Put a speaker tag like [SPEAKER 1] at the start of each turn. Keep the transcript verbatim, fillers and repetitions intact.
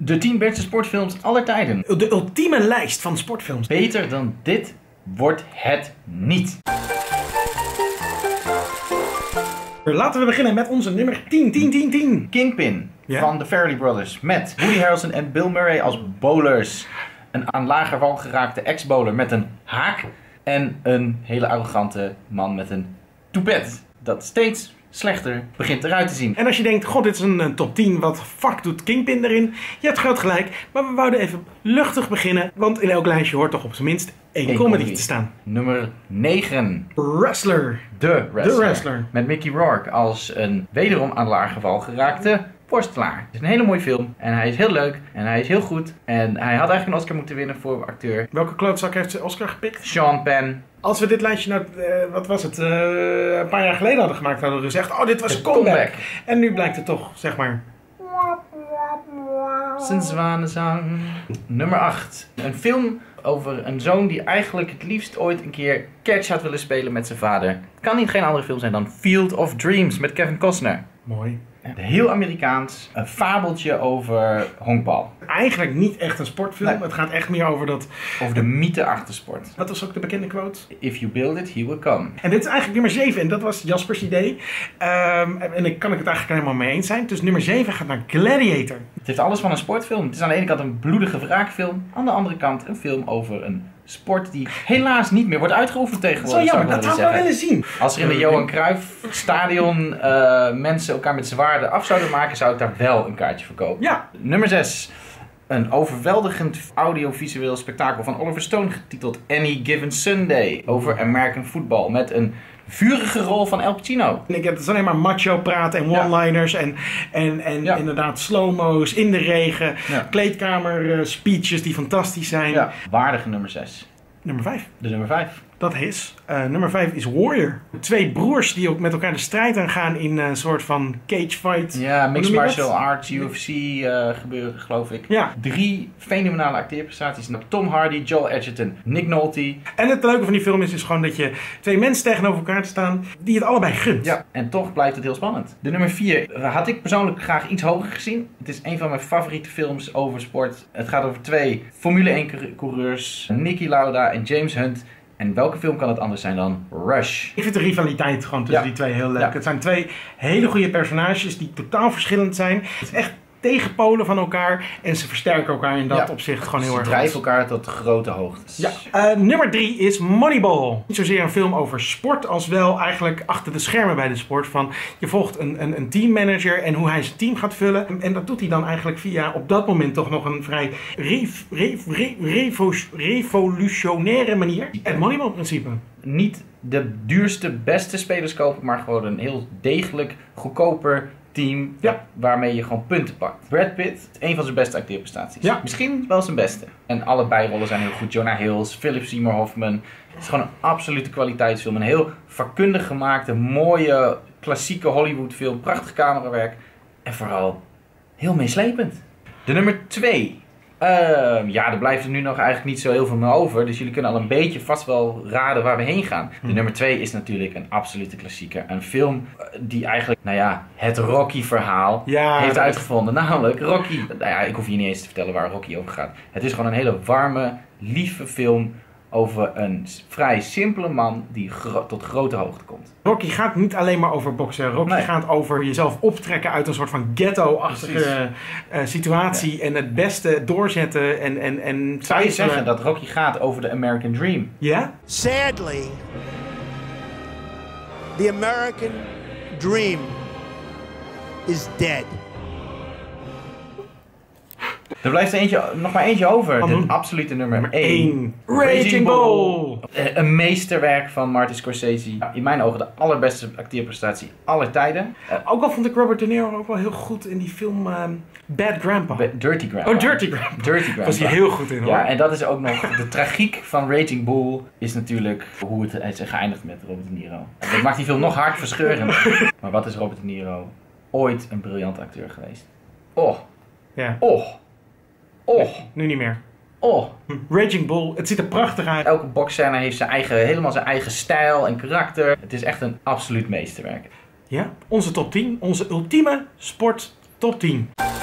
[SPEAKER 1] De tien beste sportfilms aller tijden.
[SPEAKER 2] De ultieme lijst van sportfilms.
[SPEAKER 1] Beter dan dit wordt het niet.
[SPEAKER 2] Laten we beginnen met onze nummer tien, tien, tien, tien.
[SPEAKER 1] Kingpin
[SPEAKER 2] Ja?
[SPEAKER 1] van de Farrelly Brothers met Woody Harrelson en Bill Murray als bowlers. Een aan lager wal geraakte ex-bowler met een haak. En een hele arrogante man met een toepet. Dat steeds slechter begint eruit te zien.
[SPEAKER 2] En als je denkt, god, dit is een, een top tien, wat fuck doet Kingpin erin? Je hebt groot gelijk, maar we wouden even luchtig beginnen. Want in elk lijstje hoort toch op zijn minst één
[SPEAKER 1] Eén
[SPEAKER 2] comedy
[SPEAKER 1] comedy.
[SPEAKER 2] te staan.
[SPEAKER 1] Nummer negen.
[SPEAKER 2] Wrestler.
[SPEAKER 1] De Wrestler.
[SPEAKER 2] De Wrestler.
[SPEAKER 1] Met Mickey Rourke als een wederom aan lager val geraakte worstelaar. Het is een hele mooie film. En hij is heel leuk. En hij is heel goed. En hij had eigenlijk een Oscar moeten winnen voor acteur.
[SPEAKER 2] Welke klootzak heeft ze Oscar gepikt?
[SPEAKER 1] Sean Penn.
[SPEAKER 2] Als we dit lijstje nou, eh, wat was het, eh, een paar jaar geleden hadden gemaakt, hadden we gezegd, oh, dit was
[SPEAKER 1] De
[SPEAKER 2] een comeback.
[SPEAKER 1] comeback.
[SPEAKER 2] En nu blijkt het toch, zeg maar...
[SPEAKER 1] Zijn zwanenzang. Nummer acht. Een film over een zoon die eigenlijk het liefst ooit een keer catch had willen spelen met zijn vader. Het kan niet geen andere film zijn dan Field of Dreams met Kevin Costner.
[SPEAKER 2] Mooi.
[SPEAKER 1] Heel Amerikaans. Een fabeltje over honkbal.
[SPEAKER 2] Eigenlijk niet echt een sportfilm.
[SPEAKER 1] Nee.
[SPEAKER 2] Het gaat echt meer over dat...
[SPEAKER 1] Over de mythe achter sport.
[SPEAKER 2] Wat was ook de bekende quote?
[SPEAKER 1] If you build it, he will come.
[SPEAKER 2] En dit is eigenlijk nummer zeven. En dat was Jaspers idee. Um, en ik kan ik het eigenlijk helemaal mee eens zijn. Dus nummer zeven gaat naar Gladiator.
[SPEAKER 1] Het heeft alles van een sportfilm. Het is aan de ene kant een bloedige wraakfilm. Aan de andere kant een film over een sport die helaas niet meer wordt uitgeoefend tegenwoordig.
[SPEAKER 2] Zo jammer,
[SPEAKER 1] zou
[SPEAKER 2] dat
[SPEAKER 1] ik
[SPEAKER 2] zou ik wel
[SPEAKER 1] willen
[SPEAKER 2] willen zien.
[SPEAKER 1] Als er in de Johan Cruijff stadion uh, mensen elkaar met zwaarden af zouden maken, zou ik daar wel een kaartje voor kopen.
[SPEAKER 2] Ja.
[SPEAKER 1] Nummer zes. Een overweldigend audiovisueel spektakel van Oliver Stone getiteld Any Given Sunday. Over American football met een vurige rol van Al Pacino.
[SPEAKER 2] En ik heb het alleen maar macho praten en one-liners en, en, en
[SPEAKER 1] Ja.
[SPEAKER 2] inderdaad slow-mo's in de regen.
[SPEAKER 1] Ja.
[SPEAKER 2] Kleedkamer uh, speeches die fantastisch zijn.
[SPEAKER 1] Ja. Waardige nummer zes.
[SPEAKER 2] Nummer vijf.
[SPEAKER 1] De nummer vijf.
[SPEAKER 2] Dat is, uh, nummer vijf is Warrior. Twee broers die ook met elkaar de strijd aangaan in een soort van cage fight.
[SPEAKER 1] Ja,
[SPEAKER 2] Hoe
[SPEAKER 1] mixed
[SPEAKER 2] noem je dat?
[SPEAKER 1] martial arts, U F C uh, gebeuren geloof ik.
[SPEAKER 2] Ja.
[SPEAKER 1] Drie fenomenale acteerprestaties. Tom Hardy, Joel Edgerton, Nick Nolte.
[SPEAKER 2] En het leuke van die film is dus gewoon dat je twee mensen tegenover elkaar te staan die het allebei gunt.
[SPEAKER 1] Ja, en toch blijft het heel spannend. De nummer vier had ik persoonlijk graag iets hoger gezien. Het is een van mijn favoriete films over sport. Het gaat over twee Formule één coureurs, Niki Lauda en James Hunt. En welke film kan het anders zijn dan Rush?
[SPEAKER 2] Ik vind de rivaliteit gewoon tussen
[SPEAKER 1] Ja.
[SPEAKER 2] die twee heel leuk.
[SPEAKER 1] Ja.
[SPEAKER 2] Het zijn twee hele goede personages die totaal verschillend zijn. Het is echt tegenpolen van elkaar en ze versterken elkaar in dat
[SPEAKER 1] Ja.
[SPEAKER 2] opzicht gewoon heel
[SPEAKER 1] Ze
[SPEAKER 2] erg
[SPEAKER 1] drijven
[SPEAKER 2] goed.
[SPEAKER 1] elkaar tot grote hoogtes.
[SPEAKER 2] Ja. Uh, nummer drie is Moneyball. Niet zozeer een film over sport als wel eigenlijk achter de schermen bij de sport. Van, je volgt een, een, een teammanager en hoe hij zijn team gaat vullen. En dat doet hij dan eigenlijk via op dat moment toch nog een vrij rev, rev, rev, revo, revolutionaire manier. Het Moneyball principe.
[SPEAKER 1] Niet de duurste, beste spelers kopen, maar gewoon een heel degelijk, goedkoper team
[SPEAKER 2] Ja.
[SPEAKER 1] waarmee je gewoon punten pakt. Brad Pitt, een van zijn beste acteerprestaties.
[SPEAKER 2] Ja.
[SPEAKER 1] Misschien wel zijn beste. En alle bijrollen zijn heel goed. Jonah Hills, Philip Seymour Hoffman. Het is gewoon een absolute kwaliteitsfilm. Een heel vakkundig gemaakte, mooie, klassieke Hollywoodfilm. Prachtig camerawerk. En vooral heel meeslepend. De nummer twee. Uh, ja, er blijft er nu nog eigenlijk niet zo heel veel meer over. Dus jullie kunnen al een beetje vast wel raden waar we heen gaan. De nummer twee is natuurlijk een absolute klassieker. Een film die eigenlijk, nou ja, het Rocky-verhaal
[SPEAKER 2] Ja,
[SPEAKER 1] heeft
[SPEAKER 2] dat is-
[SPEAKER 1] uitgevonden. Namelijk Rocky. Nou ja, ik hoef je niet eens te vertellen waar Rocky over gaat. Het is gewoon een hele warme, lieve film over een s- vrij simpele man die gro- tot grote hoogte komt.
[SPEAKER 2] Rocky gaat niet alleen maar over boksen. Rocky
[SPEAKER 1] Nee.
[SPEAKER 2] gaat over jezelf optrekken uit een soort van ghetto-achtige uh, situatie. En het beste doorzetten en, en, en
[SPEAKER 1] Zou je
[SPEAKER 2] twijfelen.
[SPEAKER 1] zeggen dat Rocky gaat over de American Dream?
[SPEAKER 2] Ja?
[SPEAKER 3] Sadly, the American dream is dead.
[SPEAKER 1] Er blijft er eentje, nog maar eentje over.
[SPEAKER 2] Wat doen?
[SPEAKER 1] De absolute nummer één.
[SPEAKER 2] één. Raging Bull.
[SPEAKER 1] Eh, Een meesterwerk van Martin Scorsese. In mijn ogen de allerbeste acteerprestatie aller tijden. Eh,
[SPEAKER 2] Ook al vond ik Robert De Niro ook wel heel goed in die film ehm, Bad Grandpa.
[SPEAKER 1] Dirty Grandpa.
[SPEAKER 2] Oh, Dirty Grandpa.
[SPEAKER 1] Dirty Grandpa.
[SPEAKER 2] Was hij heel goed in, hoor.
[SPEAKER 1] Ja, en dat is ook nog... De tragiek van Raging Bull is natuurlijk hoe het is geëindigd met Robert De Niro. En dat maakt die film nog hartverscheurend. Maar wat is Robert De Niro ooit een briljante acteur geweest? Oh,
[SPEAKER 2] Ja.
[SPEAKER 1] oh, oh,
[SPEAKER 2] Nu niet meer.
[SPEAKER 1] oh.
[SPEAKER 2] Raging Bull, het ziet er prachtig uit.
[SPEAKER 1] Elke boxscène heeft zijn eigen, helemaal zijn eigen stijl en karakter. Het is echt een absoluut meesterwerk.
[SPEAKER 2] Ja? Onze top tien. Onze ultieme sport top tien.